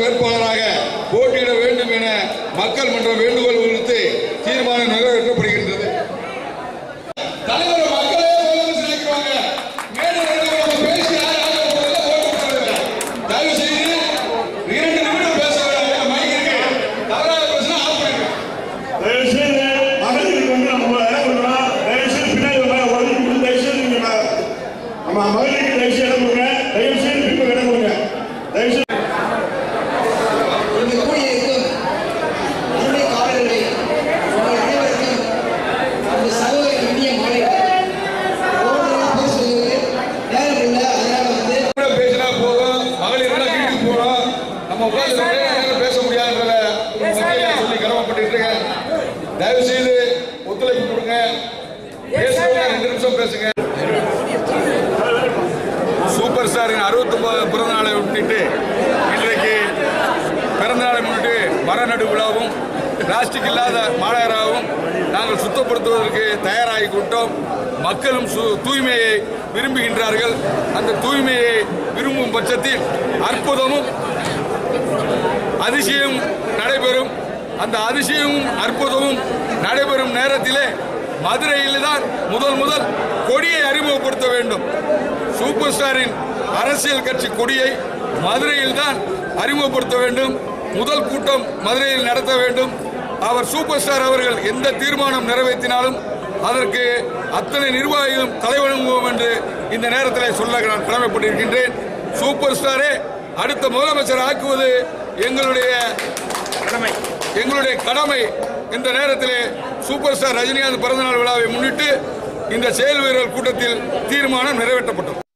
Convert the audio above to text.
வேட்பாளராக போட்டியிட வேண்டும் என மக்கள் மன்றம் வேண்டுகோள் விடுத்து தீர்மானம் நிறைவேற்றப்படுகின்றது. தலைவர் மக்களே நினைக்கிறாங்க, தயவு செய்து 2 நிமிடம் பேச வேண்டாம். மைக் இருக்கு, தவறாக பேசினா ஆஃப் பண்ணுங்க. தயவு செய்து மகளிருக்கு வந்து நம்ம இடம் கொடுக்குறோம். தயவு செய்து பின்னாடி ஒதுக்கி தயவு செய்து நம்ம மகளிருக்கு தயவு செய்து இடம் கொடுங்க. தயவு செய்து பின்பு இடம் கொடுங்க. தயவு செய்து பேச முடியாதுன்றத சொல்லி கடமைப்பட்டு தயவு செய்து ஒத்துழைப்பு கொடுங்க. பேசுறவங்க 2 நிமிஷம் பேசுங்க. சூப்பர் ஸ்டாரின் 69வது பிறந்த நாளை முன்னிட்டு இன்றைக்கு பிறந்த நாளை முன்னிட்டு மரநடு விழாவும் பிளாஸ்டிக் இல்லாத மாநகராகவும் நாங்கள் சுத்தப்படுத்துவதற்கு தயாராகி கொண்டோம். மக்களும் தூய்மையை விரும்புகின்றார்கள். அந்த தூய்மையை விரும்பும் பட்சத்தில் அற்புதமும் அதிசயம் நடைபெறும். அந்த அதிசயமும் அற்புதமும் நடைபெறும் நேரத்திலே மதுரையில் தான் முதல் கொடியை அறிமுகப்படுத்த வேண்டும். சூப்பர் ஸ்டாரின் அரசியல் கட்சி கொடியை மதுரையில் தான் அறிமுகப்படுத்த வேண்டும். முதல் கூட்டம் மதுரையில் நடத்த வேண்டும். அவர் சூப்பர் ஸ்டார் அவர்கள் எந்த தீர்மானம் நிறைவேற்றினாலும் அதற்கு அத்தனை நிர்வாகிகளும் தலைவணங்குவோம் என்று இந்த நேரத்தில் சொல்ல நான் கடமைப்பட்டிருக்கின்றேன். சூப்பர் ஸ்டாரே அடுத்த முதலமைச்சர் ஆக்குவது எங்களுடைய கடமை. இந்த நேரத்தில் சூப்பர் ஸ்டார் ரஜினிகாந்த் பிறந்தநாள் விழாவை முன்னிட்டு இந்த செயல் வீரர்கள் கூட்டத்தில் தீர்மானம் நிறைவேற்றப்பட்டது.